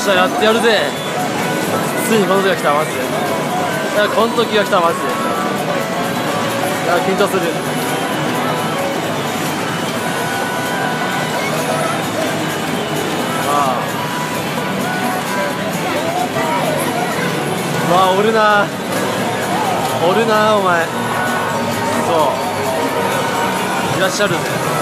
しゃ、やってやるぜ。ついにこの時が来た、マジで。いや、この時が来た、マジで。いや、緊張する。まあおるな、おるな、お前。そういらっしゃるぜ。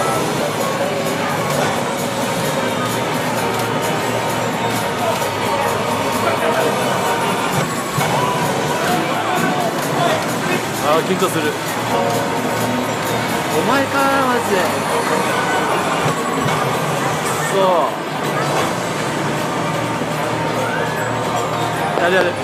ああ、緊張する。お前か、マジで。そうやるやる。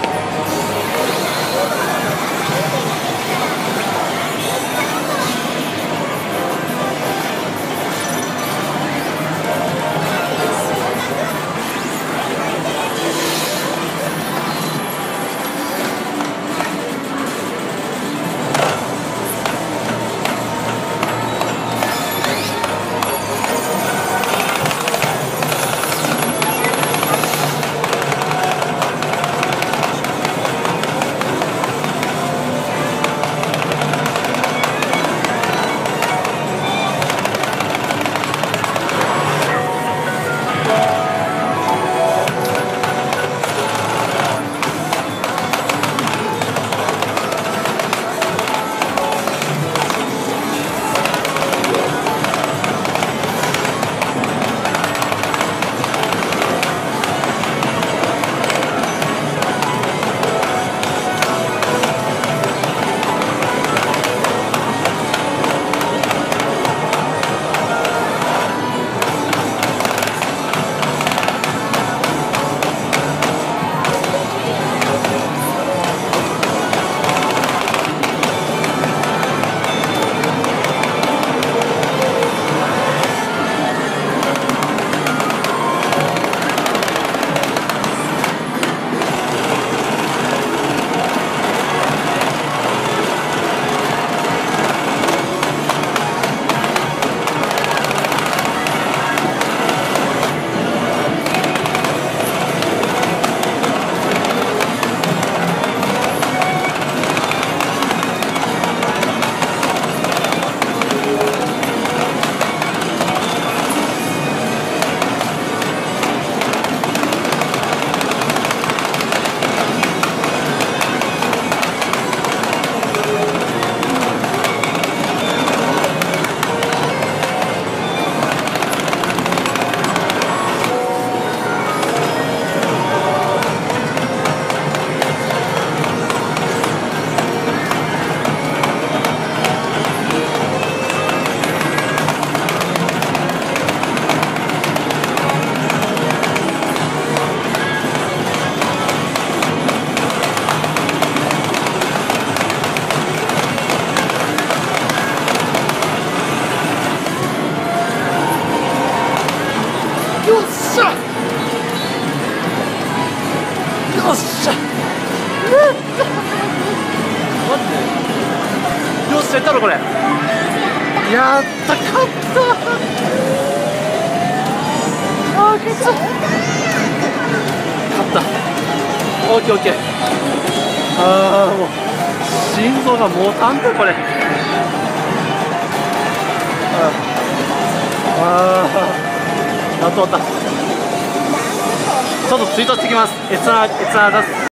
よっしゃ、よっしゃ、待って、よっしゃ、やったろこれ。やった、勝った。あー、勝った、勝った。オッケーオッケー。ああ、もう心臓がもたんでこれ。ああ、やっと終わった。ちょっとツイートしてきます。エツナ出す。